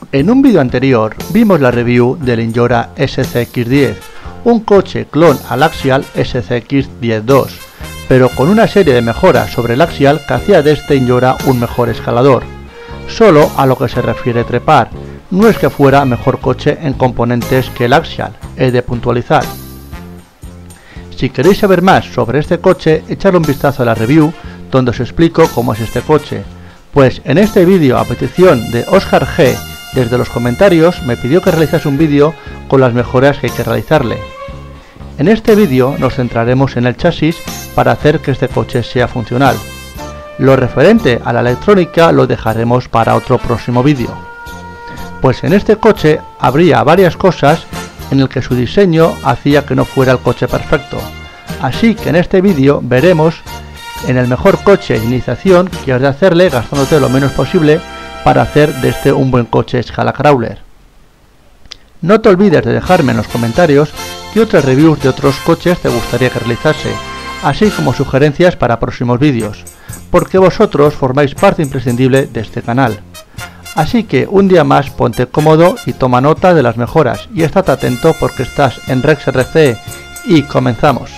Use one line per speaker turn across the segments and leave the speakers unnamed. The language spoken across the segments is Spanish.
En un vídeo anterior vimos la review del Injora SCX10, un coche clon al Axial SCX10-2, pero con una serie de mejoras sobre el Axial que hacía de este Injora un mejor escalador. Solo a lo que se refiere trepar, no es que fuera mejor coche en componentes que el Axial, he de puntualizar. Si queréis saber más sobre este coche, echadle un vistazo a la review donde os explico cómo es este coche, pues en este vídeo, a petición de Oscar G, desde los comentarios me pidió que realizase un vídeo con las mejoras que hay que realizarle. En este vídeo nos centraremos en el chasis para hacer que este coche sea funcional. Lo referente a la electrónica lo dejaremos para otro próximo vídeo. Pues en este coche habría varias cosas en el que su diseño hacía que no fuera el coche perfecto. Así que en este vídeo veremos en el mejor coche de iniciación que has de hacerle gastándote lo menos posible para hacer de este un buen coche a escala crawler. No te olvides de dejarme en los comentarios qué otras reviews de otros coches te gustaría que realizase, así como sugerencias para próximos vídeos, porque vosotros formáis parte imprescindible de este canal. Así que un día más ponte cómodo y toma nota de las mejoras y estate atento porque estás en RexRC y comenzamos.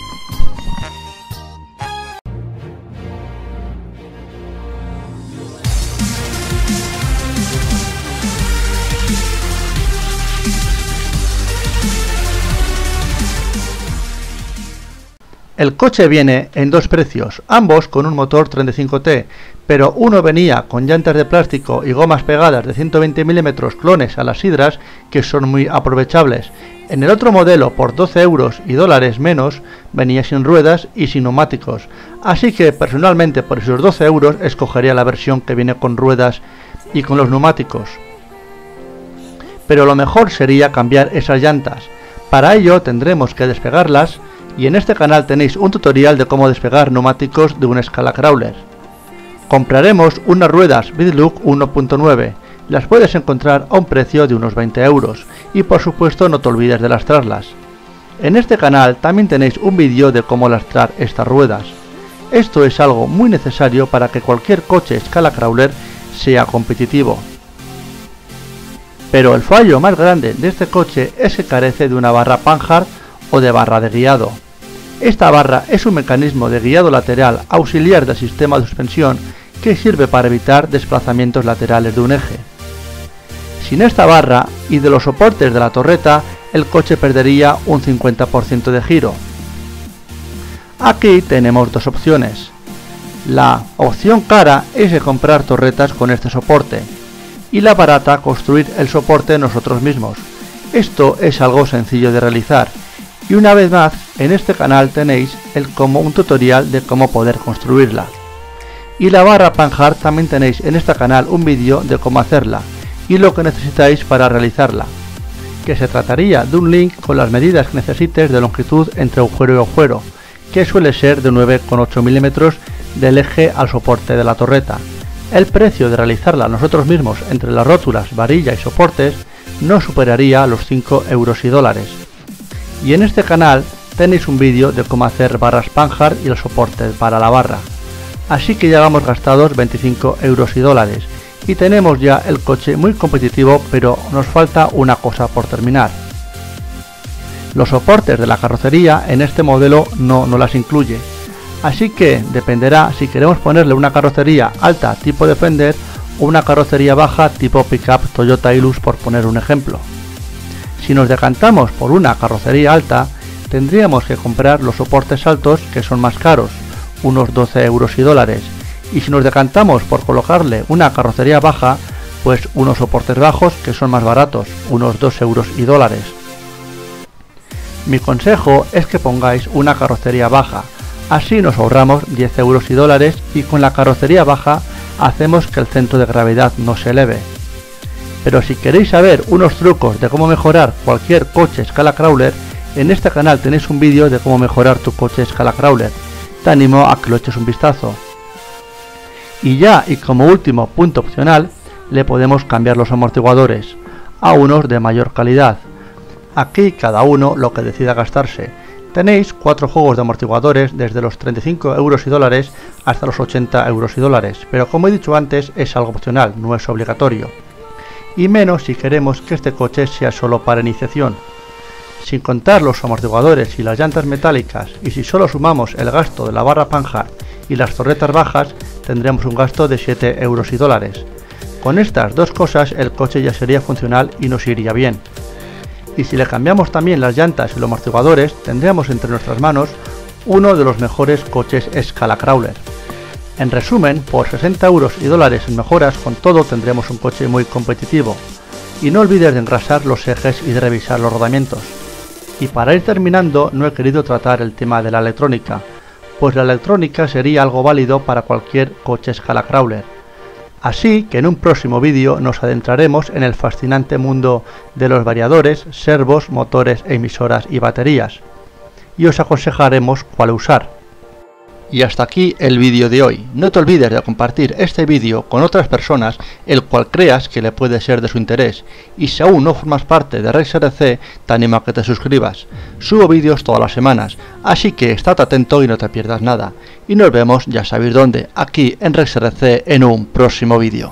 El coche viene en dos precios, ambos con un motor 35T, pero uno venía con llantas de plástico y gomas pegadas de 120 mm clones a las sidras que son muy aprovechables. En el otro modelo, por 12 euros y dólares menos, venía sin ruedas y sin neumáticos, así que personalmente por esos 12 euros escogería la versión que viene con ruedas y con los neumáticos. Pero lo mejor sería cambiar esas llantas. Para ello tendremos que despegarlas, y en este canal tenéis un tutorial de cómo despegar neumáticos de una escala crawler. Compraremos unas ruedas Bidlook 1.9, las puedes encontrar a un precio de unos 20 euros, y por supuesto no te olvides de lastrarlas. En este canal también tenéis un vídeo de cómo lastrar estas ruedas. Esto es algo muy necesario para que cualquier coche a escala crawler sea competitivo. Pero el fallo más grande de este coche es que carece de una barra Panhard o de barra de guiado. Esta barra es un mecanismo de guiado lateral auxiliar del sistema de suspensión que sirve para evitar desplazamientos laterales de un eje. Sin esta barra y de los soportes de la torreta, el coche perdería un 50% de giro. Aquí tenemos dos opciones. La opción cara es de comprar torretas con este soporte y la barata construir el soporte nosotros mismos. Esto es algo sencillo de realizar. Y una vez más, en este canal tenéis un tutorial de cómo poder construirla. Y la barra Panhard también tenéis en este canal un vídeo de cómo hacerla y lo que necesitáis para realizarla, que se trataría de un link con las medidas que necesites de longitud entre agujero y agujero, que suele ser de 9,8 mm del eje al soporte de la torreta. El precio de realizarla nosotros mismos entre las rótulas, varilla y soportes no superaría los 5 euros y dólares. Y en este canal tenéis un vídeo de cómo hacer barras Panhard y el soporte para la barra. Así que ya vamos gastados 25 euros y dólares y tenemos ya el coche muy competitivo, pero nos falta una cosa por terminar. Los soportes de la carrocería en este modelo no las incluye, así que dependerá si queremos ponerle una carrocería alta tipo Defender o una carrocería baja tipo Pickup Toyota Hilux, por poner un ejemplo. Si nos decantamos por una carrocería alta, tendríamos que comprar los soportes altos, que son más caros, unos 12 euros y dólares, y si nos decantamos por colocarle una carrocería baja, pues unos soportes bajos, que son más baratos, unos 2 euros y dólares. Mi consejo es que pongáis una carrocería baja, así nos ahorramos 10 euros y dólares y con la carrocería baja hacemos que el centro de gravedad no se eleve. Pero si queréis saber unos trucos de cómo mejorar cualquier coche a escala crawler, en este canal tenéis un vídeo de cómo mejorar tu coche a escala crawler. Te animo a que lo eches un vistazo. Y ya, y como último punto opcional, le podemos cambiar los amortiguadores a unos de mayor calidad. Aquí cada uno lo que decida gastarse. Tenéis 4 juegos de amortiguadores desde los 35 euros y dólares hasta los 80 euros y dólares, pero como he dicho antes es algo opcional, no es obligatorio. y menos si queremos que este coche sea solo para iniciación. Sin contar los amortiguadores y las llantas metálicas, y si solo sumamos el gasto de la barra Panhard y las torretas bajas, tendremos un gasto de 7 euros y dólares. Con estas dos cosas el coche ya sería funcional y nos iría bien. Y si le cambiamos también las llantas y los amortiguadores, tendríamos entre nuestras manos uno de los mejores coches escala crawler. En resumen, por 60 euros y dólares en mejoras, con todo tendremos un coche muy competitivo. Y no olvides de engrasar los ejes y de revisar los rodamientos. Y para ir terminando, no he querido tratar el tema de la electrónica, pues la electrónica sería algo válido para cualquier coche escala crawler. Así que en un próximo vídeo nos adentraremos en el fascinante mundo de los variadores, servos, motores, emisoras y baterías. Y os aconsejaremos cuál usar. Y hasta aquí el vídeo de hoy. No te olvides de compartir este vídeo con otras personas el cual creas que le puede ser de su interés. Y si aún no formas parte de RexRC, te animo a que te suscribas. Subo vídeos todas las semanas, así que estate atento y no te pierdas nada. Y nos vemos, ya sabéis dónde, aquí en RexRC en un próximo vídeo.